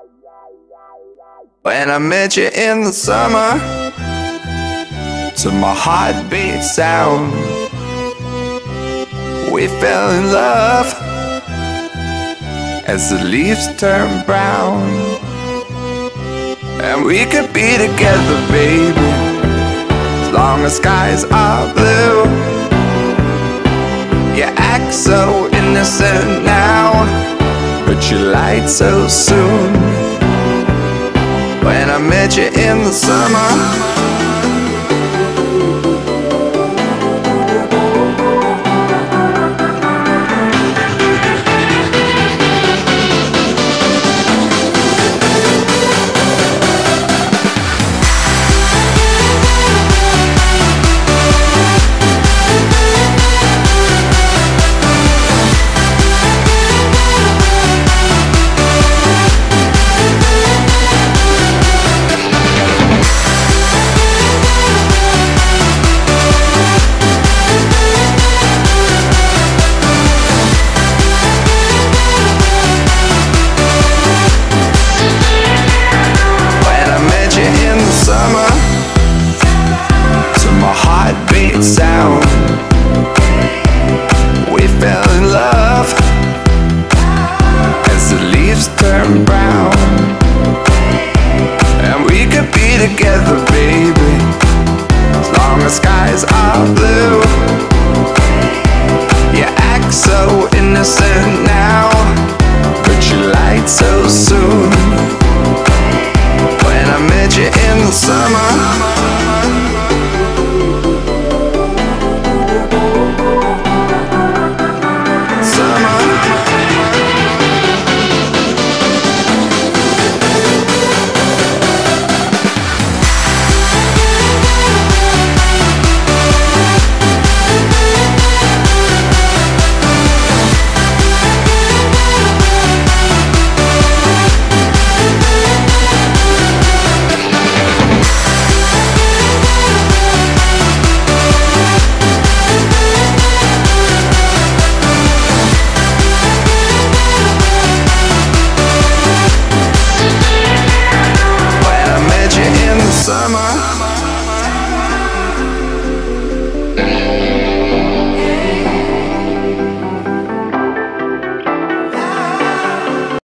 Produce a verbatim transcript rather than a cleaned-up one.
When I met you in the summer, to my heartbeat sound, we fell in love as the leaves turn brown. And we could be together, baby, as long as skies are blue. You act so innocent now, but you lied so soon. When I met you in the summer, sound, we fell in love as the leaves turn brown. And we could be together, baby, as long as skies are blue. You act so innocent now,